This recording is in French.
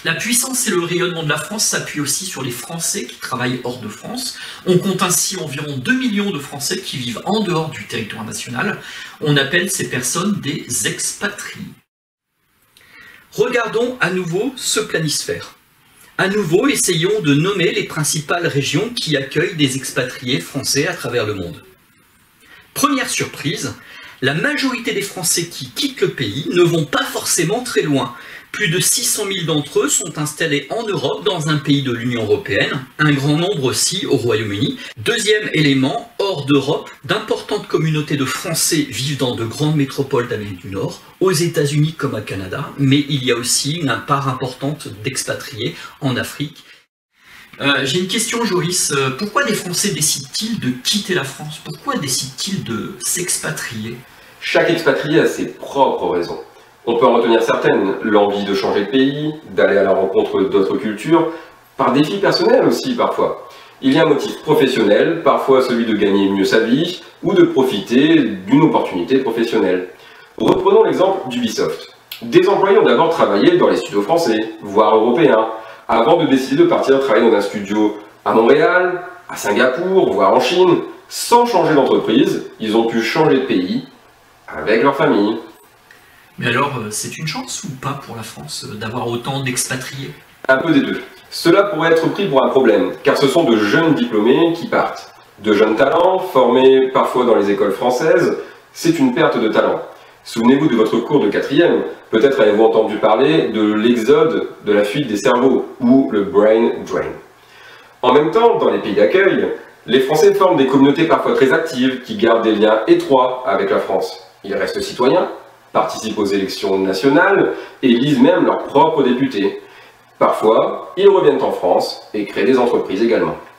La puissance et le rayonnement de la France s'appuient aussi sur les Français qui travaillent hors de France. On compte ainsi environ 2 millions de Français qui vivent en dehors du territoire national. On appelle ces personnes des expatriés. Regardons à nouveau ce planisphère. À nouveau, essayons de nommer les principales régions qui accueillent des expatriés français à travers le monde. Première surprise, la majorité des Français qui quittent le pays ne vont pas forcément très loin. Plus de 600 000 d'entre eux sont installés en Europe, dans un pays de l'Union européenne, un grand nombre aussi au Royaume-Uni. Deuxième élément, hors d'Europe, d'importantes communautés de Français vivent dans de grandes métropoles d'Amérique du Nord, aux États-Unis comme au Canada, mais il y a aussi une part importante d'expatriés en Afrique. J'ai une question, Joris. Pourquoi des Français décident-ils de quitter la France? Pourquoi décident-ils de s'expatrier? Chaque expatrié a ses propres raisons. On peut en retenir certaines, l'envie de changer de pays, d'aller à la rencontre d'autres cultures, par défi personnel aussi parfois. Il y a un motif professionnel, parfois celui de gagner mieux sa vie, ou de profiter d'une opportunité professionnelle. Reprenons l'exemple d'Ubisoft. Des employés ont d'abord travaillé dans les studios français, voire européens, avant de décider de partir travailler dans un studio à Montréal, à Singapour, voire en Chine. Sans changer d'entreprise, ils ont pu changer de pays avec leur famille. Mais alors, c'est une chance ou pas pour la France d'avoir autant d'expatriés? Un peu des deux. Cela pourrait être pris pour un problème, car ce sont de jeunes diplômés qui partent. De jeunes talents, formés parfois dans les écoles françaises, c'est une perte de talent. Souvenez-vous de votre cours de 4e, peut-être avez-vous entendu parler de l'exode de la fuite des cerveaux, ou le brain drain. En même temps, dans les pays d'accueil, les Français forment des communautés parfois très actives, qui gardent des liens étroits avec la France. Ils restent citoyens, participent aux élections nationales et élisent même leurs propres députés. Parfois, ils reviennent en France et créent des entreprises également.